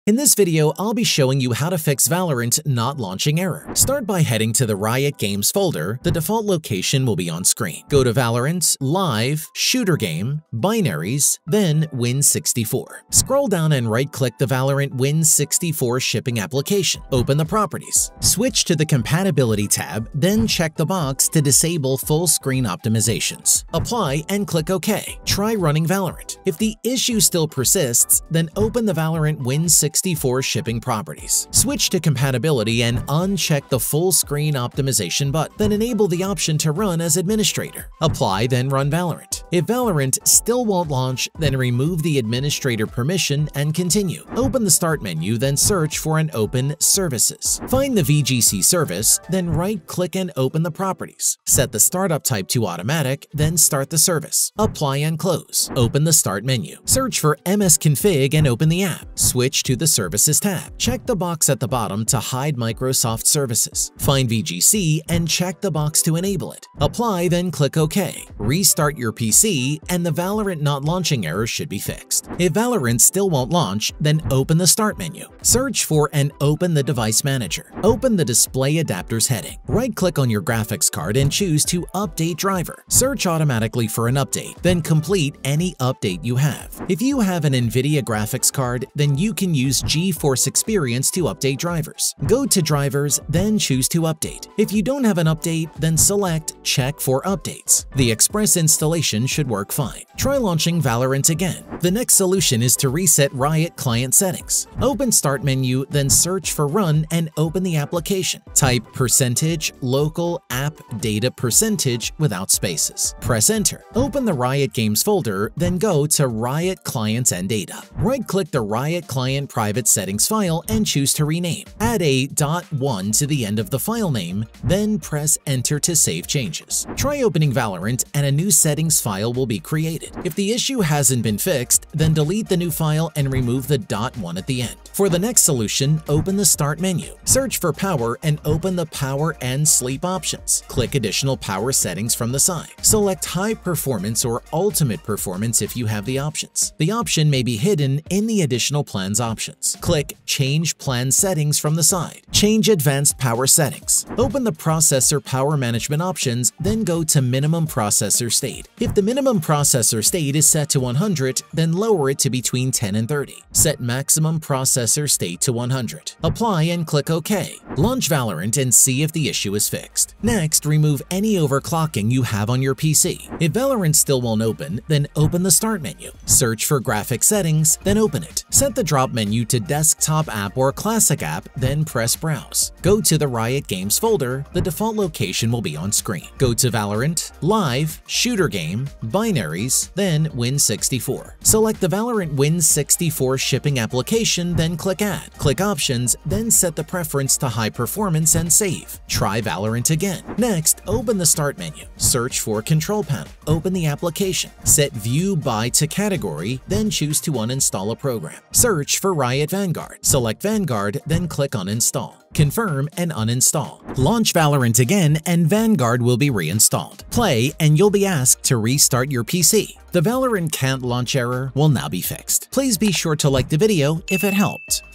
In this video, I'll be showing you how to fix Valorant not launching error. Start by heading to the Riot Games folder. The default location will be on screen. Go to Valorant, Live, Shooter Game, Binaries, then Win64. Scroll down and right-click the Valorant Win64 shipping application. Open the properties. Switch to the Compatibility tab, then check the box to disable full screen optimizations. Apply and click OK. Try running Valorant. If the issue still persists, then open the Valorant Win64 shipping properties. Switch to compatibility and uncheck the full screen optimization button, then enable the option to run as administrator. Apply, then run Valorant. If Valorant still won't launch, then remove the administrator permission and continue. Open the Start menu, then search for an Open Services. Find the VGC service, then right-click and open the properties. Set the startup type to automatic, then start the service. Apply and close. Open the Start menu. Search for msconfig and open the app. Switch to the Services tab. Check the box at the bottom to hide Microsoft services. Find VGC and check the box to enable it. Apply, then click OK. Restart your PC and the Valorant not launching error should be fixed. If Valorant still won't launch, then open the Start menu. Search for and open the Device Manager. Open the Display Adapters heading. Right-click on your graphics card and choose to Update Driver. Search automatically for an update, then complete any update you have. If you have an NVIDIA graphics card, then you can use GeForce Experience to update drivers. Go to Drivers, then choose to update. If you don't have an update, then select Check for Updates. The Express installation should work fine. Try launching Valorant again. The next solution is to reset Riot client settings. Open Start menu, then search for Run and open the application. Type %local app data % without spaces. Press Enter. Open the Riot Games folder, then go to Riot Clients and Data. Right-click the Riot Client private settings file and choose to rename. Add a .1 to the end of the file name, then press Enter to save changes. Try opening Valorant and a new settings file will be created. If the issue hasn't been fixed, then delete the new file and remove the .1 at the end. For the next solution, open the Start menu. Search for Power and open the Power and Sleep options. Click additional power settings from the side. Select High Performance or Ultimate Performance if you have the options. The option may be hidden in the additional plans options. Click Change Plan Settings from the side. Change Advanced Power Settings. Open the Processor Power Management options, then go to Minimum Processor State. If the minimum processor state is set to 100, then lower it to between 10 and 30. Set Maximum Processor State to 100. Apply and click OK. Launch Valorant and see if the issue is fixed. Next, remove any overclocking you have on your PC. If Valorant still won't open, then open the Start menu. Search for Graphic Settings, then open it. Set the drop menu to Desktop App or Classic App, then press Browse. Go to the Riot Games folder. The default location will be on screen. Go to Valorant, Live, Shooter Game, Binaries, then Win64. Select the Valorant Win64 shipping application, then click Add. Click Options, then set the preference to High Performance and save. Try Valorant again. Next, open the Start menu. Search for Control Panel. Open the application. Set View By to Category, then choose to uninstall a program. Search for Riot Vanguard. Select Vanguard, then click Uninstall. Confirm and uninstall. Launch Valorant again and Vanguard will be reinstalled. Play and you'll be asked to restart your PC. The Valorant can't launch error will now be fixed. Please be sure to like the video if it helped.